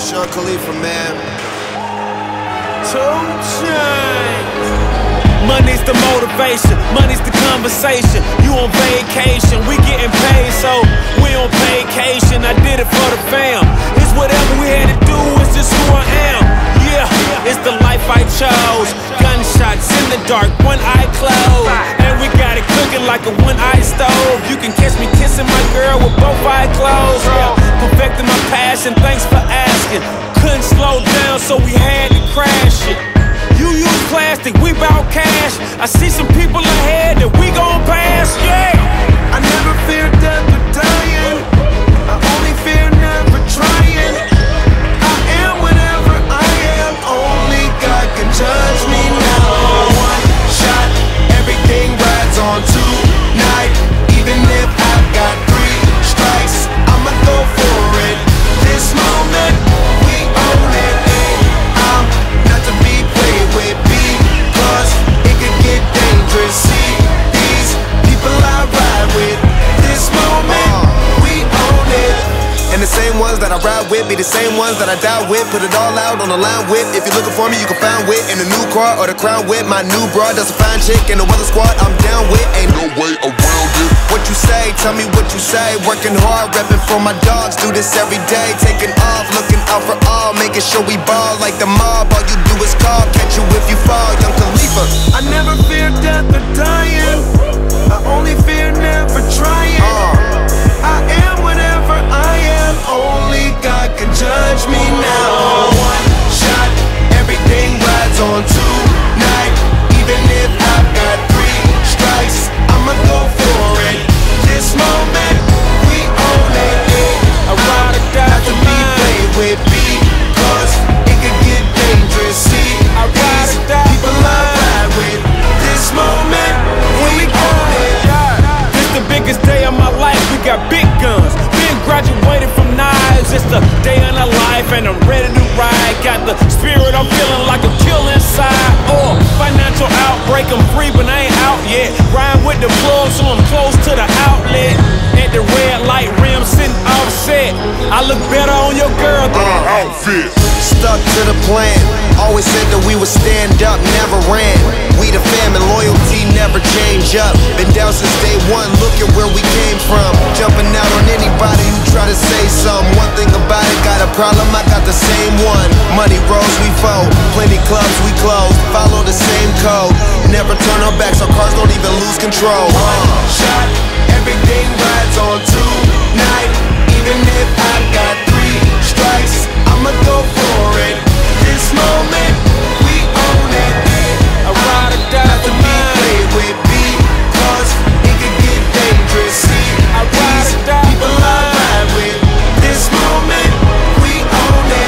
Sean Khalifa, man. 2 Chainz. Money's the motivation, money's the conversation. You on vacation, we getting paid, so we on vacation. I did it for the fam. It's whatever we had to do, it's just who I am. Yeah, it's the life I chose. Gunshots in the dark, one eye closed, and we got it cooking like a one-eye stove. You can catch me kissing my girl with both eyes closed. Yeah, perfecting my passion, thanks for asking. Couldn't slow down, so we had to crash it. You use plastic, we bout cash. I see some people ahead that we gon' pass, yeah. I never fear death or dying. I only fear never trying. I am whatever I am. Only God can judge me now. One shot, everything rides on tonight. Even if I've got 3 strikes, I'ma go for it. This moment, we own it. I'm not to be played with, because it could get dangerous. See these people I ride with. This moment, we own it. And the same ones that I ride with be the same ones that I die with. Put it all out on the line with. If you're looking for me, you can find wit in the new car or the crown with. My new broad does a fine chick in the weather squad. I'm down with, ain't no way around it. What you say, tell me what you say. Working hard, repping for my dogs. Do this every day, taking off, looking out for all, making sure we ball like the mob. All you do is call, catch you if you fall, Young Khalifa. I never fear death or dying. I only fear never trying. I am whatever I am. Only God can judge me now. One shot, everything rides on tonight. Even if I've got 3 strikes, I'ma go for it. This moment, we own it. I ride or die Not to for be mine. played with, because it could get dangerous. See, I ride or die people for I mine. ride with. This moment, we own it. This the biggest day of my life, we got big guns. Been graduated from knives, it's the day of my life and I'm ready to ride. Got the spirit, I'm feeling like a kill inside. Financial outbreak, I'm free but I ain't out yet. Ride with the plug so I'm close to the outlet. At the red light rim sitting offset. I look better on your girl than an outfit. Stuck to the plan, always said that we would stand up, never ran. We the fam and loyalty never change up. Been down since day one, look at where we came from. Jumping out on anybody who try to say something. One thing about it, got a problem, I got the same one. Money rolls, we fold, plenty clubs, we close. Follow the same code, never turn our backs, our cars don't even lose control. One shot, everything rides on tonight. Even if I've got 3 strikes, I'ma go for it. This moment, we own it. I ride or die Not to for be mine. played with, because it could get dangerous. See, I ride or die people for I mine. ride with. This moment, we own it.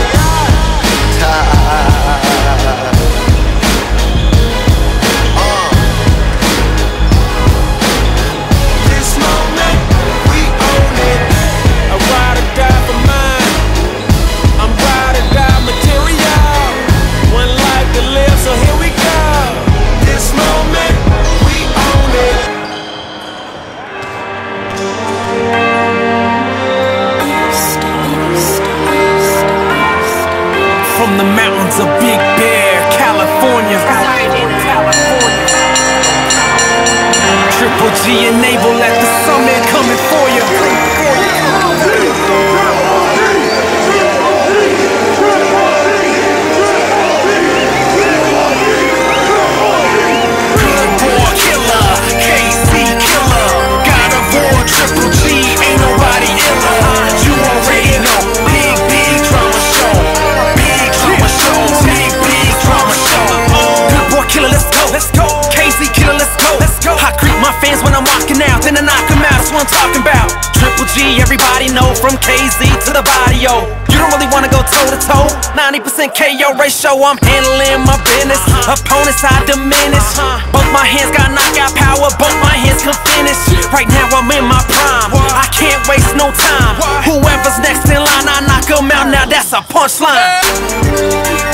This moment, we own it. I ride or die for mine. I'm ride or die material. One life to live, so here we go. This moment, we own it. From the mountains of Big Bear, California. Triple G and Naval at the summit coming for you. Billboard killer, KC killer, God of War, Triple G, ain't nobody iller. You already know, big drama show, big drama show, big drama show. Billboard killer, let's go, KC killer, let's go. I greet my fans when I'm walking out, then I knock them out, that's what I'm talking about. Triple G, everybody know, from KZ to the body, yo. You don't really wanna go toe to toe, 90% KO ratio, I'm handling my business. Opponents I diminish, both my hands got knockout power, both my hands can finish. Right now I'm in my prime, I can't waste no time. Whoever's next in line, I knock 'em out, now that's a punchline.